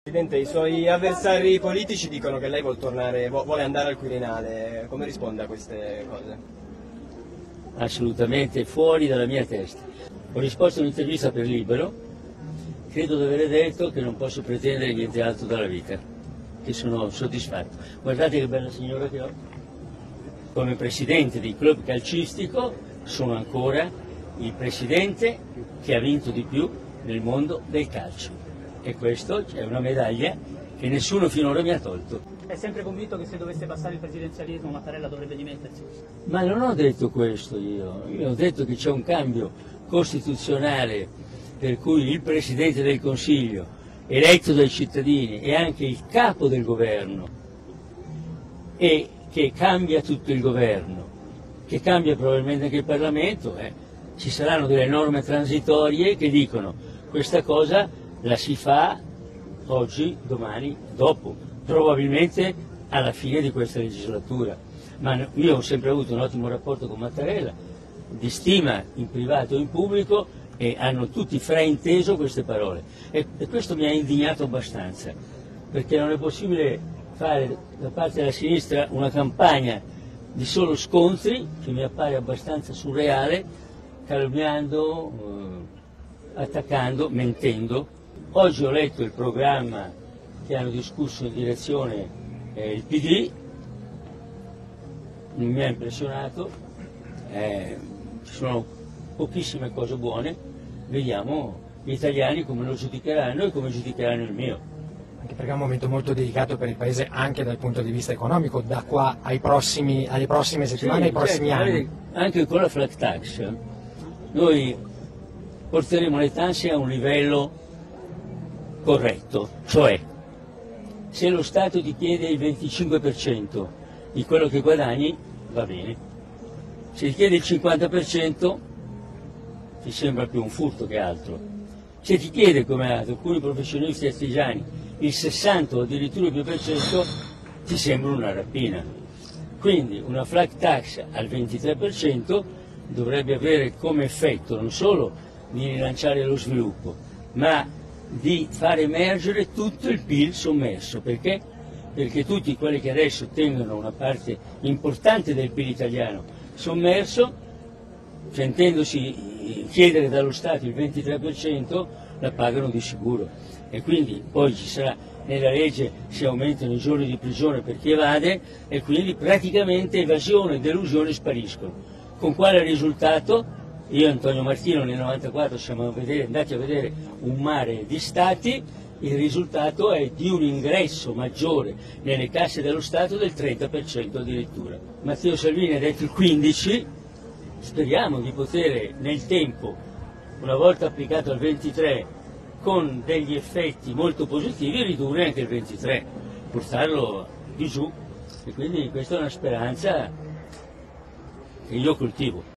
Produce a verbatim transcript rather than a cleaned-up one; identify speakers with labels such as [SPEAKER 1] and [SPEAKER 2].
[SPEAKER 1] Presidente, i suoi avversari politici dicono che lei vuole tornare, vuole andare al Quirinale, come risponde a queste cose?
[SPEAKER 2] Assolutamente fuori dalla mia testa. Ho risposto a un'intervista per Libero, credo di aver detto che non posso pretendere niente altro dalla vita, che sono soddisfatto. Guardate che bella signora che ho. Come presidente di club calcistico sono ancora il presidente che ha vinto di più nel mondo del calcio. E questo è una medaglia che nessuno finora mi ha tolto.
[SPEAKER 3] È sempre convinto che se dovesse passare il presidenzialismo Mattarella dovrebbe dimettersi?
[SPEAKER 2] Ma non ho detto questo io, io ho detto che c'è un cambio costituzionale per cui il Presidente del Consiglio, eletto dai cittadini, è anche il capo del governo e che cambia tutto il governo, che cambia probabilmente anche il Parlamento, eh. Ci saranno delle norme transitorie che dicono questa cosa la si fa oggi, domani, dopo, probabilmente alla fine di questa legislatura. Ma io ho sempre avuto un ottimo rapporto con Mattarella, di stima in privato e in pubblico, e hanno tutti frainteso queste parole. E, e questo mi ha indignato abbastanza, perché non è possibile fare da parte della sinistra una campagna di solo scontri, che mi appare abbastanza surreale, calunniando, eh, attaccando, mentendo. Oggi ho letto il programma che hanno discusso in direzione eh, il P D, non mi ha impressionato, eh, ci sono pochissime cose buone, vediamo gli italiani come lo giudicheranno e come giudicheranno il mio.
[SPEAKER 4] Anche perché è un momento molto delicato per il Paese anche dal punto di vista economico, da qua ai prossimi, alle prossime settimane, sì, ai prossimi
[SPEAKER 2] certo,
[SPEAKER 4] anni.
[SPEAKER 2] Anche con la flat tax noi porteremo le tasse a un livello corretto, cioè se lo Stato ti chiede il venticinque per cento di quello che guadagni va bene, se ti chiede il cinquanta per cento ti sembra più un furto che altro, se ti chiede come alcuni professionisti artigiani il sessanta o addirittura più per cento ti sembra una rapina. Quindi una flat tax al ventitré per cento dovrebbe avere come effetto non solo di rilanciare lo sviluppo, ma di far emergere tutto il P I L sommerso. Perché? Perché tutti quelli che adesso tengono una parte importante del P I L italiano sommerso, sentendosi chiedere dallo Stato il ventitré per cento, la pagano di sicuro. E quindi poi ci sarà nella legge, si aumentano i giorni di prigione per chi evade, e quindi praticamente evasione e delusione spariscono. Con quale risultato? Io e Antonio Martino nel novantaquattro siamo a vedere, andati a vedere un mare di stati, il risultato è di un ingresso maggiore nelle casse dello Stato del trenta per cento addirittura. Matteo Salvini ha detto il quindici per cento, speriamo di poter nel tempo, una volta applicato al ventitré per cento, con degli effetti molto positivi, ridurre anche il ventitré per cento, portarlo di giù, e quindi questa è una speranza che io coltivo.